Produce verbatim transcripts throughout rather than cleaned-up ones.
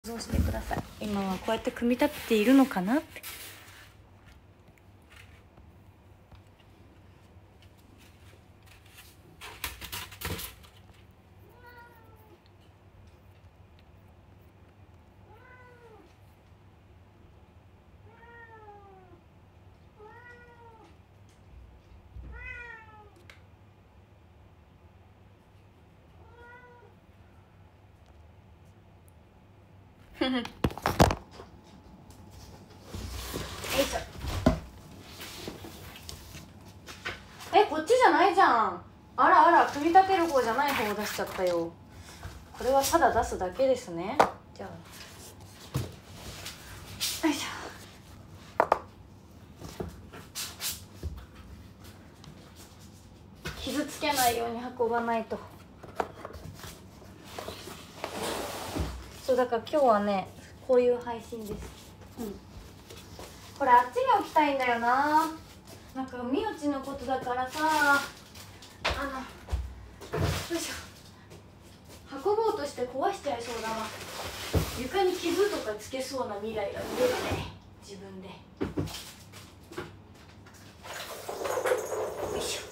想像してください。今はこうやって組み立てているのかなって。よいしょ。え、こっちじゃないじゃん。あらあら、組み立てる方じゃない方を出しちゃったよ。これはただ出すだけですね。じゃあよいしょ。傷つけないように運ばないと。そうだから今日はね、こういう配信です。うん、これあっちに置きたいんだよな。なんかみおちのことだからさ、あのよいしょ、運ぼうとして壊しちゃいそうだわ。床に傷とかつけそうな未来が見えるね、自分で。よいしょ。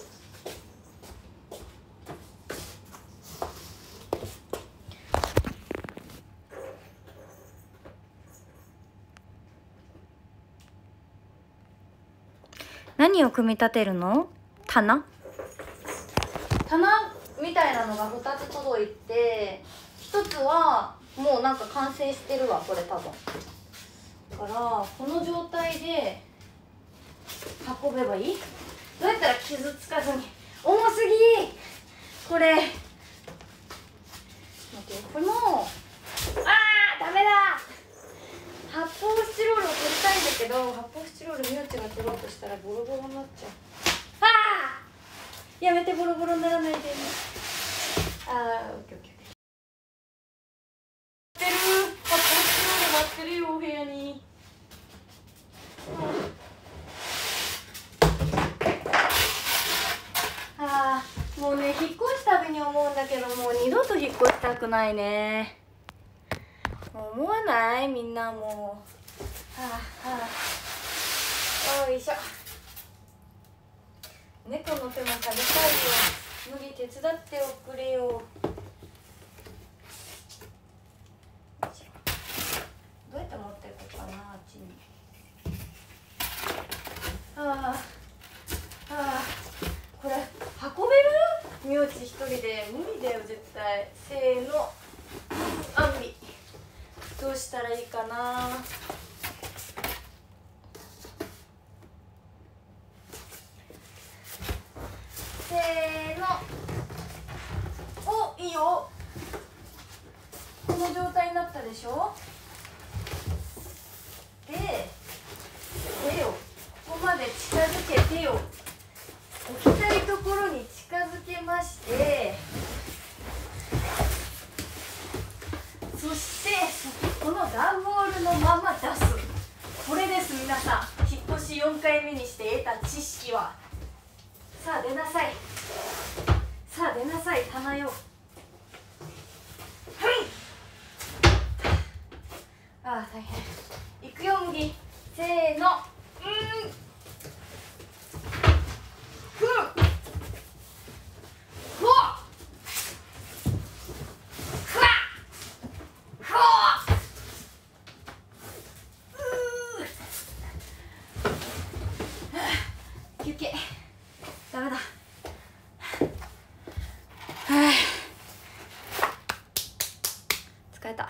何を組み立てるの？棚？棚みたいなのがふたつ届いて、ひとつはもうなんか完成してるわ、これ多分。だからこの状態で運べばいい？どうやったら傷つかずに。重すぎこれ。待ってよ、これもあーダメだ。発泡スチロールを取りたいんだけど、発泡スチロールみおちが取ろうとしたらボロボロになっちゃう。ああやめて、ボロボロにならないでね。ああオッケーオッケー。待ってる、発泡スチロール待ってるよ、お部屋に。ああもうね、引っ越すたびに思うんだけど、もう二度と引っ越したくないね。思わない？みんなもう。はあはあ。よいしょ。猫の手も借りたいよ。無理手伝っておくれよ。どうやって持っていこうかな、あっちに。ああああ、これ運べる？みおち一人で無理だよ絶対。せーの、あんみ。どうしたらいいかな。せーの。お、いいよ。この状態になったでしょ。で、手をここまで近づけてよ。置きたいところに近づけまして、そしてこの段ボールのまま出す。これです皆さん、引っ越しよんかいめにして得た知識は。さあ出なさい、さあ出なさい、棚よ。はい、ああ大変。いくよ麦、せーの。うんふんふわふわふわうー休憩。ダメだ。はあ疲れた。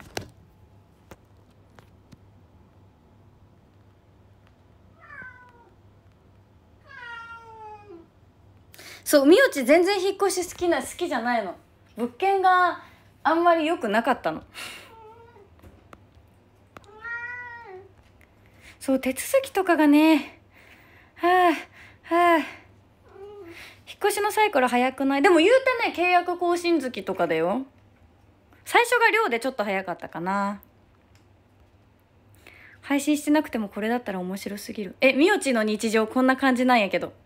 そう、みおち全然引っ越し好きな好きじゃないの。物件があんまり良くなかったの。そう、手続きとかがね、はあはあ、引っ越しのサイクル早くない？でも言うてね、契約更新月とかだよ。最初が寮でちょっと早かったかな。配信してなくてもこれだったら面白すぎる。え、みおちの日常こんな感じなんやけど。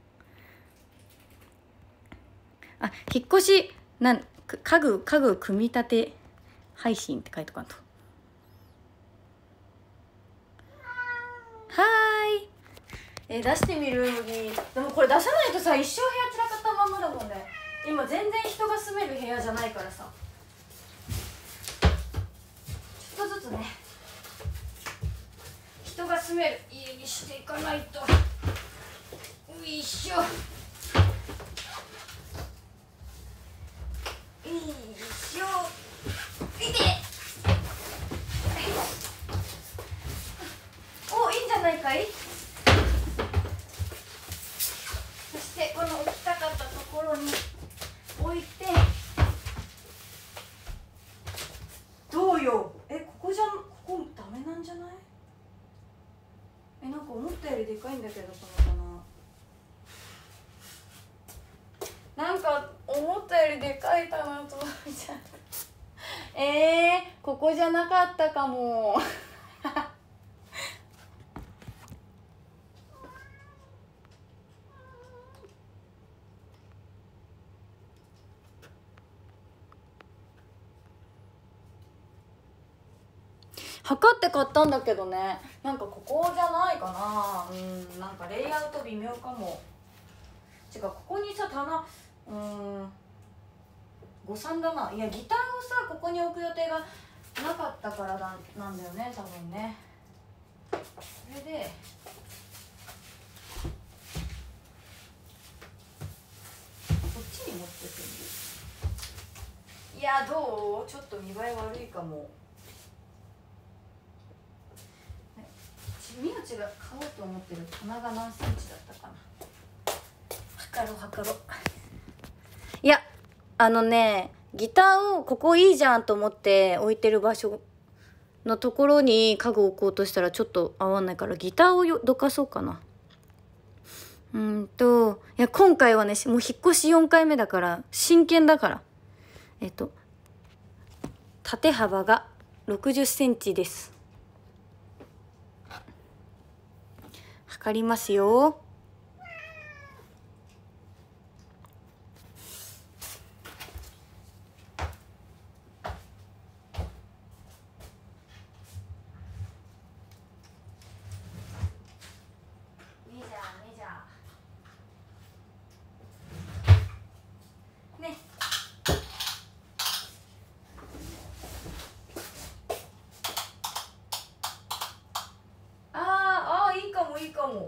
あ、引っ越しなん家具家具組み立て配信って書いとかんと。 えー、出してみる麦。でもこれ出さないとさ、一生部屋散らかったままだもんね。今全然人が住める部屋じゃないからさ、ちょっとずつね人が住める家にしていかないと。よいしょ、よいしょ、いて。お、いいんじゃないかい。そしてこの置きたかったところに置いて。どうよ。え、ここじゃ、ここダメなんじゃない？え、なんか思ったよりでかいんだけど、この棚。なんか思ったよりでかい棚と思っちゃった。えー、ここじゃなかったかも。測って買ったんだけどね、なんかここじゃないかな。うん、なんかレイアウト微妙かも。違う、ここにさ棚、うん、誤算だな。いや、ギターをさここに置く予定がなかったからだなんだよね、多分ね。それでこっちに持ってくる。いや、どう？ちょっと見栄え悪いかも。みよちが買おうと思ってる棚が何センチだったかな。測ろう測ろう。いや、あのね、ギターをここいいじゃんと思って置いてる場所のところに家具を置こうとしたらちょっと合わないから、ギターをよどかそうかな。うんといや、今回はねもう引っ越しよんかいめだから真剣だから。えっと縦幅がろくじゅっセンチです。測りますよ。メジャーメジャーね。あーあー、いいかもいいかも。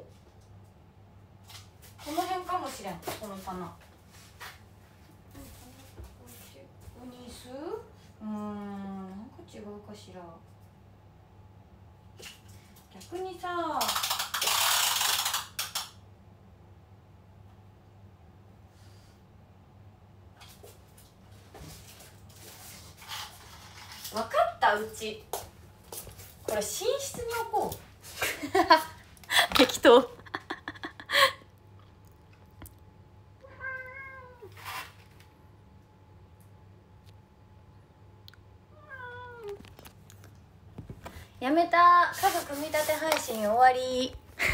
この辺かもしれん、この棚。ここにすうーん、なんか違うかしら。逆にさ、分かった、うちこれ寝室に置こう。適当。やめた。家具組み立て配信終わり。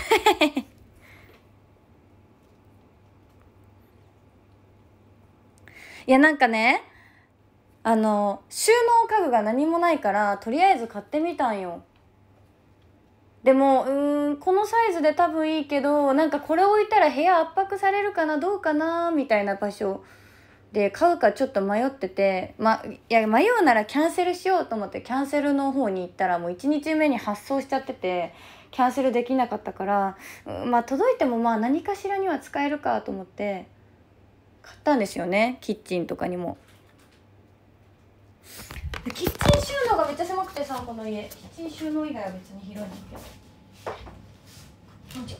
いや、なんかね、あの収納家具が何もないからとりあえず買ってみたんよ。でもうーんこのサイズで多分いいけど、なんかこれ置いたら部屋圧迫されるかな、どうかなみたいな場所で買うかちょっと迷ってて、ま、いや迷うならキャンセルしようと思ってキャンセルの方に行ったらもういちにちめに発送しちゃっててキャンセルできなかったから、うん、まあ届いてもまあ何かしらには使えるかと思って買ったんですよね。キッチンとかにも。キッチン収納がめっちゃ狭くてさ、この家キッチン収納以外は別に広いんだけど。よいしょ。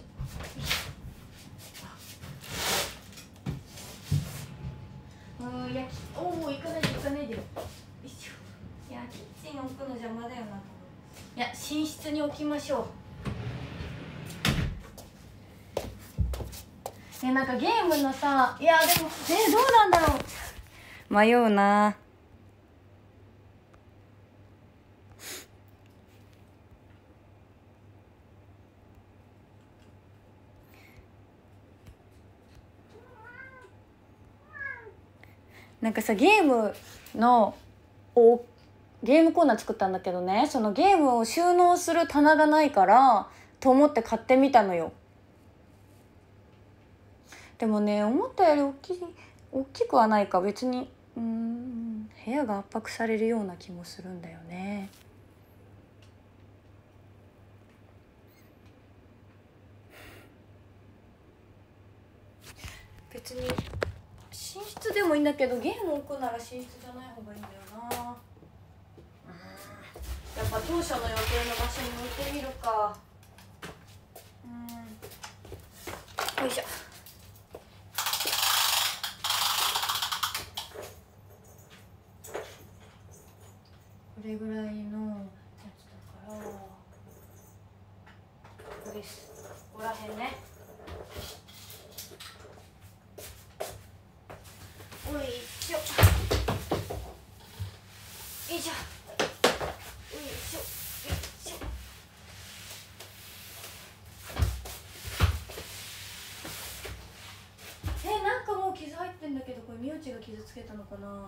うん、いや、おお、行かないで行かないでよ。よいしょ。いや、キッチン置くの邪魔だよな。いや、寝室に置きましょう。ね、なんかゲームのさ、いやでもえどうなんだろう、迷うな。なんかさ、ゲームのおゲームコーナー作ったんだけどね、そのゲームを収納する棚がないからと思って買ってみたのよ。 でもね思ったより大きい大きくはないか。別にうーん部屋が圧迫されるような気もするんだよね。別に寝室でもいいんだけど、ゲーム置くなら寝室じゃない方がいいんだよな。うんやっぱ当初の予定の場所に置いてみるか。うんよいしょ。これぐらいのやつだからここです。ここら辺ね。おいしょよいしょよいしょよいしょ。えなんかもう傷入ってんだけど、これみおちが傷つけたのかな。あや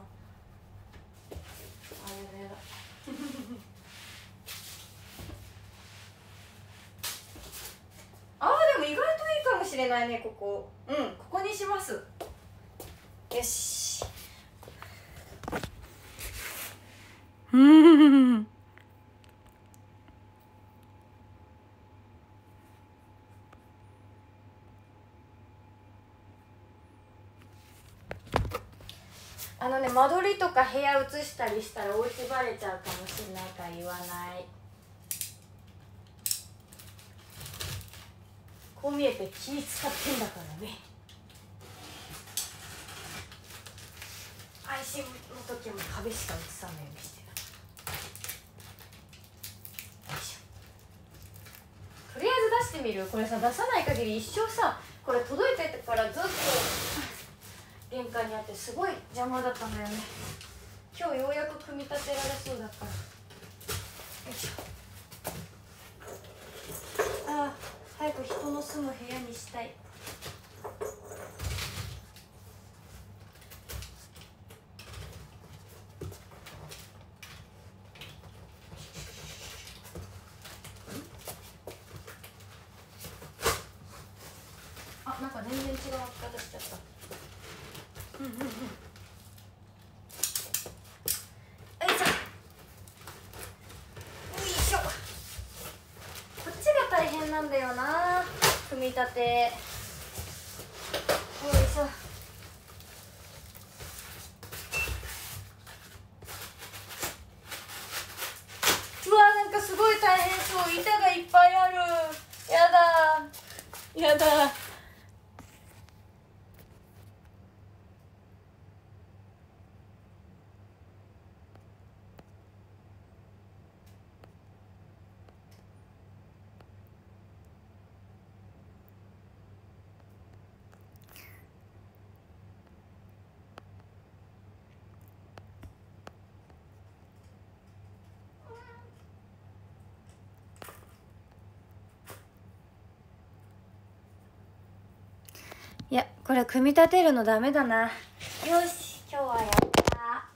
だやだあーでも意外といいかもしれないね。ここうんここにします。よしうんあのね間取りとか部屋移したりしたらお家バレちゃうかもしれないから言わない。こう見えて気使ってんだからね。配信の時も壁しか映さないようにしてる。よいしょ。とりあえず出してみる。これさ出さない限り一生さこれ届いてからずっと玄関にあってすごい邪魔だったんだよね。今日ようやく組み立てられそうだから。よいしょ。ああ早く人の住む部屋にしたい。あなんか全然違う置き方しちゃった。うんうんうん。よいしょよいしょ。こっちが大変なんだよな組み立て。よいしょ。うわなんかすごい大変そう。板がいっぱいある。やだやだ。いやこれ組み立てるのダメだな。よし今日はやった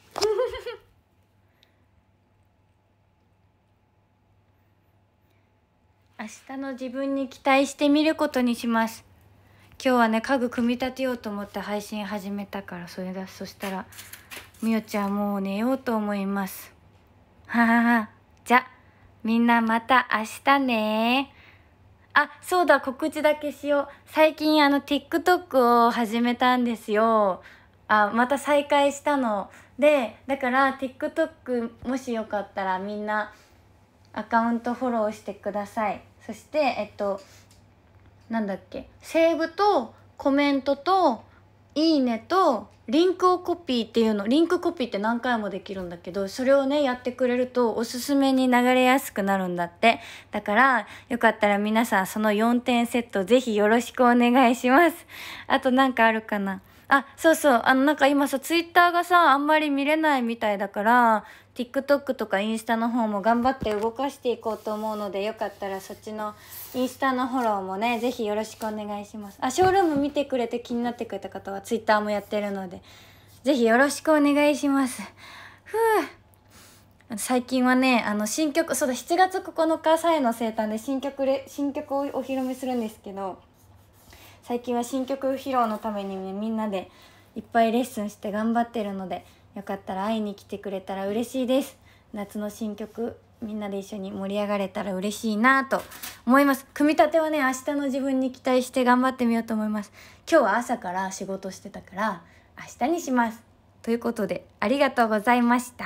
明日の自分に期待してみることにします。今日はね家具組み立てようと思って配信始めたから。それだ。そしたらみおちゃんもう寝ようと思います。ははは。じゃみんなまた明日ね。あ、そうだ告知だけしよう。最近あの TikTok を始めたんですよ。あ、また再開したので、だから TikTok もしよかったらみんなアカウントフォローしてください。そしてえっとなんだっけ、セーブとコメントといいねとリンクをコピーっていうの、リンクコピーって何回もできるんだけど、それをねやってくれるとおすすめに流れやすくなるんだって。だからよかったら皆さんそのよんてんセットぜひよろしくお願いします。あとなんかあるかな。あ、そうそう、あのなんか今さツイッターがさあんまり見れないみたいだから TikTok とかインスタの方も頑張って動かしていこうと思うので、よかったらそっちのインスタのフォローもねぜひよろしくお願いします。あ、ショールーム見てくれて気になってくれた方はツイッターもやってるのでぜひよろしくお願いします。ふう、最近はねあの新曲、そうだしちがつここのかさえの生誕で新曲レ新曲をお披露目するんですけど、 最近は新曲披露のためにね、みんなでいっぱいレッスンして頑張ってるので、よかったら会いに来てくれたら嬉しいです。夏の新曲みんなで一緒に盛り上がれたら嬉しいなと思います。組み立てはね、明日の自分に期待して頑張ってみようと思います。今日は朝から仕事してたから明日にします。ということで、ありがとうございました。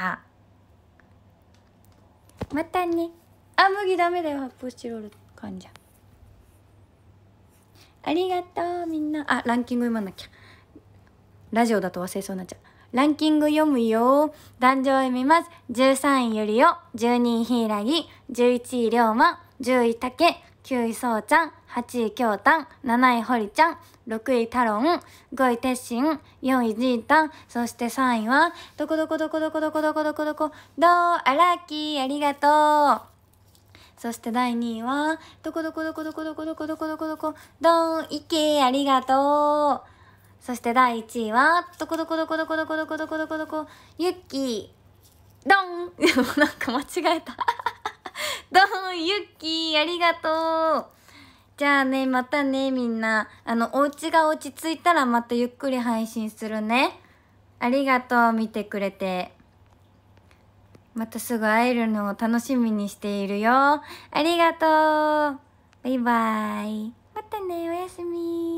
またね。あ、麦ダメだよ、発泡スチロール噛んじゃう。ありがとうみんな。あ、ランキング読まなきゃ。ラジオだと忘れそうになっちゃう。ランキング読むよ。壇上読みます。じゅうさんいゆりお、じゅうにいひいらぎ、じゅういちいりょうま、じゅういたけ、きゅういそうちゃん、はちいきょうたん、なないほりちゃん、ろくいたろん、ごいてっしん、よんいじーたん、そしてさんいはどこどこどこどこどこどこどこどこどうあらきありがとう。そしてだいにいはどこどこどこどこどこどこどこどこどこどんいけありがとう。そしてだいいちいはどこどこどこどこどこどこどこどこどこゆっきーどんなんか間違えたどんゆっきーありがとう。じゃあね、またねみんな、あのお家が落ち着いたらまたゆっくり配信するね。ありがとう、見てくれて。またすぐ会えるのを楽しみにしているよ。ありがとう。バイバイ。またね、おやすみ。